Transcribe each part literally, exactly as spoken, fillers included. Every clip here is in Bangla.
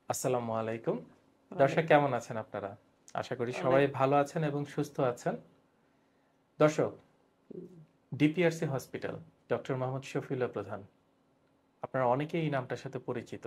আসসালামু আলাইকুম। দর্শক কেমন আছেন আপনারা? আশা করি সবাই ভালো আছেন এবং সুস্থ আছেন। দর্শক, DPRC hospital, doctor Mohammad Shafiullah Pradhan, আপনারা অনেকেই এই নামটার সাথে পরিচিত।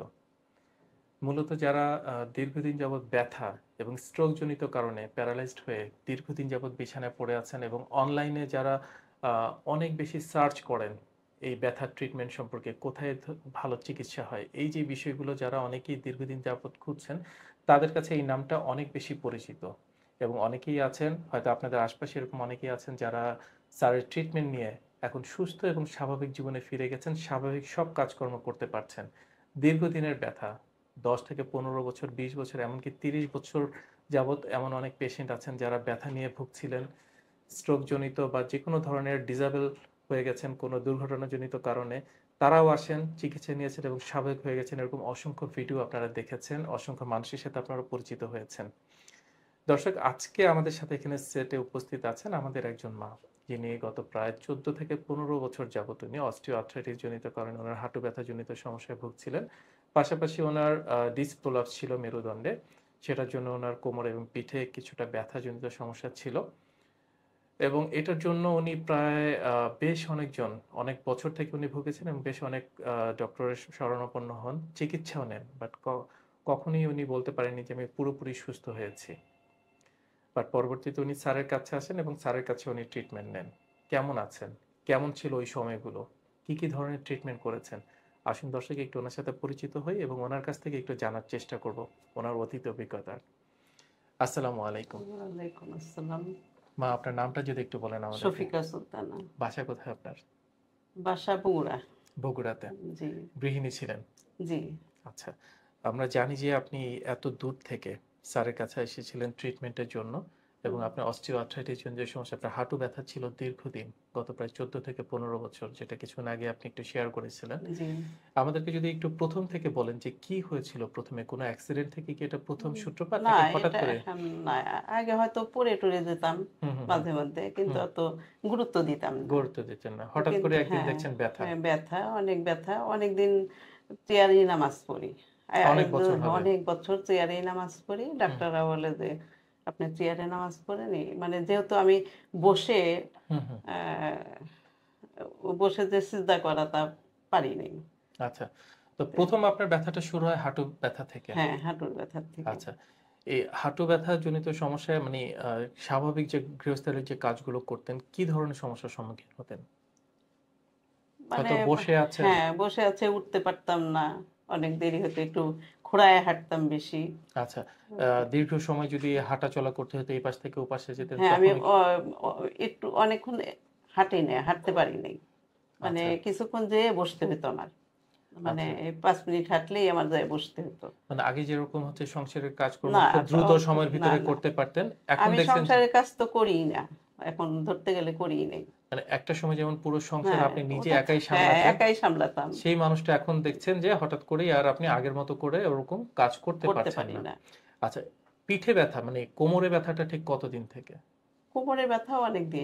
মূলত যারা দীর্ঘদিন যাবৎ ব্যথা এবং স্ট্রোক জনিত কারণে প্যারালাইজড হয়ে দীর্ঘদিন যাবৎ বিছানায় পড়ে আছেন এবং অনলাইনে যারা অনেক বেশি সার্চ করেন এই ব্যথার ট্রিটমেন্ট সম্পর্কে, কোথায় ভালো চিকিৎসা হয়, এই যে বিষয়গুলো যারা অনেকেই দীর্ঘদিন যাবৎ খুঁজছেন, তাদের কাছে এই নামটা অনেক বেশি পরিচিত। এবং অনেকেই আছেন, হয়তো আপনাদের আশপাশে এরকম অনেকেই আছেন যারা স্যারের ট্রিটমেন্ট নিয়ে এখন সুস্থ এবং স্বাভাবিক জীবনে ফিরে গেছেন, স্বাভাবিক সব কাজকর্ম করতে পারছেন। দীর্ঘদিনের ব্যথা, দশ থেকে পনেরো বছর, বিশ বছর, এমনকি তিরিশ বছর যাবৎ এমন অনেক পেশেন্ট আছেন যারা ব্যথা নিয়ে ভুগছিলেন, স্ট্রোক জনিত বা যে কোনো ধরনের ডিসেবল হয়ে গেছেন কোনো দুর্ঘটনাজনিত কারণে, তারাও আসেন, চিকিৎসা নিয়েছেন এবং স্বাভাবিক হয়ে গেছেন। এরকম অসংখ্য ভিডিও আপনারা দেখেছেন, অসংখ্য মানুষের সাথে আপনারা পরিচিত হয়েছেন। দর্শক, আজকে আমাদের সাথে এখানে সেটে উপস্থিত আছেন আমাদের একজন মা, যিনি গত প্রায় চোদ্দ থেকে পনেরো বছর যাবত উনি অস্টিও আর্থ্রাইটিস জনিত কারণে ওনার হাঁটু ব্যথা জনিত সমস্যায় ভুগছিলেন। পাশাপাশি ওনার ডিস্ক প্রোলাপস ছিল মেরুদণ্ডে, সেটার জন্য ওনার কোমর এবং পিঠে কিছুটা ব্যথা জনিত সমস্যা ছিল এবং এটার জন্য উনি প্রায় বেশ অনেকজন অনেক বছর থেকে উনি ভুগেছেন এবং বেশ অনেক ডক্টরের শরণাপন্ন হন, চিকিৎসাও নেন, বাট কখনোই উনি বলতে পারেননি যে আমি পুরোপুরি সুস্থ হয়েছি। বাট পরবর্তীতে উনি স্যারের কাছে আসেন এবং স্যারের কাছে উনি ট্রিটমেন্ট নেন। কেমন আছেন, কেমন ছিল ওই সময়গুলো, কি কি ধরনের ট্রিটমেন্ট করেছেন, আসুন দর্শক একটু ওনার সাথে পরিচিত হই এবং ওনার কাছ থেকে একটু জানার চেষ্টা করব ওনার অতীত অভিজ্ঞতা। আসসালামু আলাইকুম। ওয়ালাইকুম আসসালাম। মা, আপনার নামটা যদি একটু বলেন আমাদের। শফিকা সুলতানা। বাসা কোথায় আপনার? বাসা বগুড়া। বগুড়াতে। জি। গৃহিণী ছিলেন? জি। আচ্ছা, আমরা জানি যে আপনি এত দূর থেকে স্যারের কাছে এসেছিলেন ট্রিটমেন্টের জন্য এবং আপনার অস্টিও আর্থ্রাইটিস যে সমস্যা, আপনার হাঁটু ব্যথা ছিল দীর্ঘদিন, গত প্রায় চোদ্দ থেকে পনেরো বছর, যেটা কিছুক্ষণ আগে আপনি একটু শেয়ার করেছিলেন। আমাদেরকে যদি একটু প্রথম থেকে বলেন যে কি হয়েছিল প্রথমে, কোনো অ্যাক্সিডেন্ট থেকে কি এটা প্রথম সূত্রপাত নাকি হঠাৎ করে? না, আগে হয়তো পড়ে টরে যেতাম মাঝে মধ্যে, কিন্তু অত গুরুত্ব দিতাম না। গুরুত্ব দিতেন না, হঠাৎ করে একদিন দেখছেন ব্যথা। ব্যথা, অনেক ব্যথা, অনেকদিন চেয়ারেই নামাজ পড়ি, অনেক বছর অনেক বছর চেয়ারেই নামাজ পড়ি। ডাক্তাররা বলে যে আপনি চেয়ারে নামাজ পড়েনি, মানে যেহেতু আমি বসে বসে যে সিজদা করা তা পারি নাই। আচ্ছা, তো প্রথম আপনার ব্যথাটা শুরু হয় হাঁটু ব্যথা থেকে? হ্যাঁ, হাঁটুর ব্যথা থেকে। আচ্ছা, এই হাঁটু ব্যথা জনিত সমস্যায় মানে স্বাভাবিক যে গৃহস্থালির যে কাজগুলো করতেন, কি ধরনের সমস্যার সম্মুখীন হতেন? মানে বসে আছে, হ্যাঁ বসে আছে, উঠতে পারতাম না, অনেক দেরি হতো, একটু খোঁড়ায় হাঁটতাম বেশি। আচ্ছা, দীর্ঘ সময় যদি হাঁটা চলা করতে হতো এই পাশ থেকে ও পাশে যেতেন? হ্যাঁ, আমি একটু অনেকক্ষণ হাঁটি না, হাঁটতে পারি নাই, মানে কিছুক্ষণ যেয়ে বসতে হতো আমার, মানে পাঁচ মিনিট হাঁটলেই আমার যায় বসতে হতো। মানে আগে যেরকম হচ্ছে সংসারের কাজকর্ম খুব দ্রুত সময়ের ভিতরে করতে পারতেন, এখন আমি সংসারের কাজ তো করিই না, এখন ধরতে গেলে করিই নাই। মানে একটা সময় যেমন পুরো সংসার আপনি নিজে একাই সামলাতেন, একাই সামলাতাম, সেই মানুষটা এখন দেখছেন যে হঠাৎ করেই আর আপনি আগের মতো করে ওরকম কাজ করতে পারছেন না। আচ্ছা, পিঠে ব্যথা মানে কোমরে ব্যথাটা ঠিক কতদিন থেকে? কোমরে ব্যথা অনেক দিন,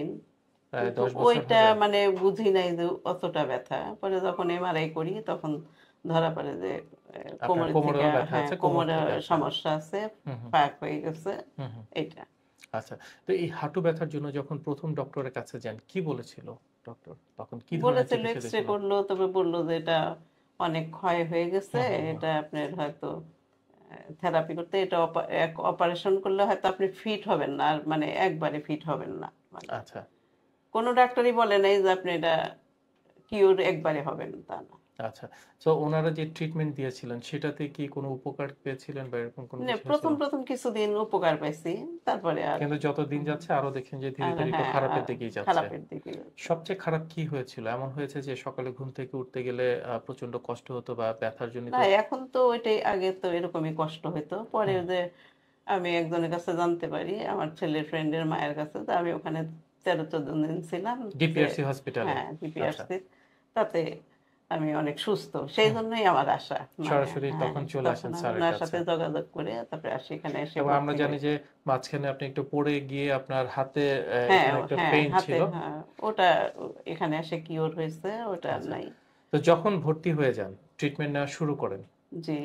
ওইটা মানে বুঝি নাই যে অতটা ব্যথা। পরে যখন এমআরআই করি তখন ধরা পড়ে যে কোমরে কোমরে সমস্যা আছে, ফাঁক হয়ে গেছে এটা। আচ্ছা, তো এই হাঁটু ব্যথার জন্য যখন প্রথম ডক্টরের কাছে যান, কি বলেছিল ডক্টর? তখন কি বলেছিল? এক্সরে করলো, তবে বললো যে এটা অনেক ক্ষয় হয়ে গেছে, এটা আপনার হয়তো থেরাপি করতে, এটা অপারেশন করলে হয়তো আপনি ফিট হবেন না, আর মানে একবারে ফিট হবেন না। আচ্ছা, কোনো ডাক্তারই বলে নাই যে আপনি এটা কিউর একবারে হবেন, তা না। আচ্ছা, তো ওনারা যে ট্রিটমেন্ট দিয়েছিলেন সেটাতে কি কোনো উপকার পেয়েছিলেন বা এরকম কোনো কিছু? প্রথম প্রথম কিছুদিন উপকার পাইছি, তারপরে আর কিন্তু যত দিন যাচ্ছে আরো দেখেন যে ধীরে ধীরে তো খারাপের দিকেই যাচ্ছে। খারাপের দিকে। সবচেয়ে খারাপ কি হয়েছিল? এমন হয়েছে যে সকালে ঘুম থেকে উঠতে গেলে প্রচন্ড কষ্ট হতো বা ব্যথার জন্য? না, এখন তো ওইটাই, আগে তো এরকমই কষ্ট হতো। পরে যে আমি একজনের কাছে জানতে পারি, আমার ছেলের ফ্রেন্ডের মায়ের কাছে, তো আমি ওখানে তেরো চোদ্দ দিন ছিলাম ডিপিআরসি হসপিটাল। হ্যাঁ, ডিপিআরসি, তাতে আমি অনেক সুস্থ, সেই জন্যই আমার আশা। সরাসরি তখন চলে আসেন স্যারের কাছে, সাথে যোগাযোগ করে তারপরে আসি এখানে এসে। এবং আমরা জানি যে মাঝখানে আপনি একটু পড়ে গিয়ে আপনার হাতে একটা পেইন ছিল, ওটা এখানে এসে কিওর হয়েছে, ওটা নাই। তো যখন ভর্তি হয়ে যান, ট্রিটমেন্ট নেওয়া শুরু করেন, জি,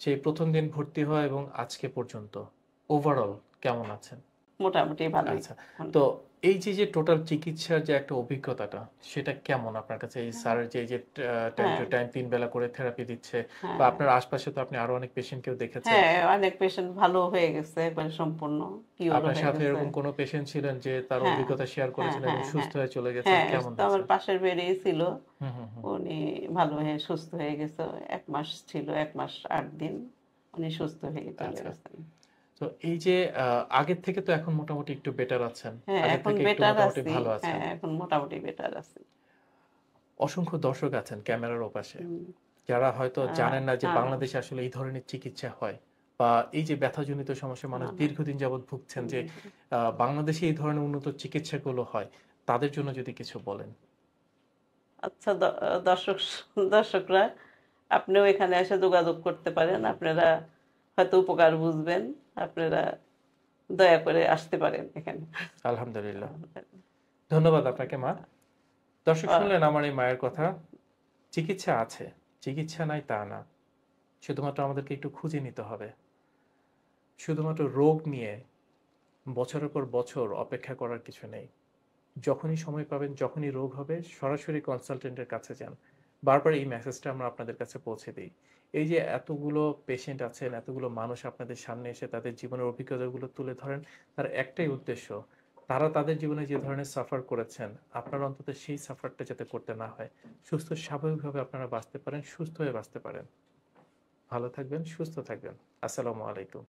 সেই প্রথম দিন ভর্তি হয় এবং আজকে পর্যন্ত ওভারঅল কেমন আছেন? মোটামুটি ভালো। আচ্ছা, তো এই যে যে টোটাল চিকিৎসার যে একটা অভিজ্ঞতাটা সেটা কেমন আপনার কাছে? এই স্যারের যে যে টাইম টু টাইম তিন বেলা করে থেরাপি দিচ্ছে, বা আপনার আশপাশে তো আপনি আরো অনেক পেশেন্টকেও দেখেছেন। হ্যাঁ, অনেক পেশেন্ট ভালো হয়ে গেছে, একবারে সম্পূর্ণ কিওর হয়ে গেছে। আপনার সাথে এরকম কোনো পেশেন্ট ছিলেন যে তার অভিজ্ঞতা শেয়ার করেছেন এবং সুস্থ হয়ে চলে গেছেন? হ্যাঁ, কেমন তো আমার পাশের বেডেই ছিল, হুম হুম হুম। উনি ভালো হয়ে সুস্থ হয়ে গেছে। এক মাস ছিল, এক মাস আট দিন উনি সুস্থ হয়ে চলে গেছেন। তো এই যে আগের থেকে তো এখন মোটামুটি একটু বেটার আছেন? হ্যাঁ, আগের এখন থেকে একটু বেটার মোটামুটি আছি। ভালো আছেন? হ্যাঁ, এখন মোটামুটি বেটার আছি। অসংখ্য দর্শক আছেন ক্যামেরার ওপাশে যারা হয়তো জানেন না যে বাংলাদেশে আসলে এই ধরনের চিকিৎসা হয়, বা এই যে ব্যথাজনিত সমস্যা মানুষ দীর্ঘদিন যাবৎ ভুগছেন, যে বাংলাদেশে এই ধরনের উন্নত চিকিৎসাগুলো হয়, তাদের জন্য যদি কিছু বলেন। আচ্ছা, দর্শক দর্শকরা আপনিও এখানে এসে যোগাযোগ করতে পারেন, আপনারা হয়তো উপকার বুঝবেন, আপনারা দয়া করে আসতে পারেন এখানে। আলহামদুলিল্লাহ, ধন্যবাদ আপনাকে মা। দর্শক শুনলেন আমার এই মায়ের কথা। চিকিৎসা আছে, চিকিৎসা নাই তা না, শুধুমাত্র আমাদেরকে একটু খুঁজে নিতে হবে। শুধুমাত্র রোগ নিয়ে বছরের পর বছর অপেক্ষা করার কিছু নেই। যখনই সময় পাবেন, যখনই রোগ হবে, সরাসরি কনসালটেন্টের কাছে যান। বারবার এই মেসেজটা আমরা আপনাদের কাছে পৌঁছে দিই। এই যে এতগুলো পেশেন্ট আছেন, এতগুলো মানুষ আপনাদের সামনে এসে তাদের জীবনের অভিজ্ঞতাগুলো তুলে ধরেন, তার একটাই উদ্দেশ্য, তারা তাদের জীবনে যে ধরনের সাফার করেছেন, আপনারা অন্তত সেই সাফারটা যাতে করতে না হয়, সুস্থ স্বাভাবিকভাবে আপনারা বাঁচতে পারেন, সুস্থ হয়ে বাঁচতে পারেন। ভালো থাকবেন, সুস্থ থাকবেন। আসসালামু আলাইকুম।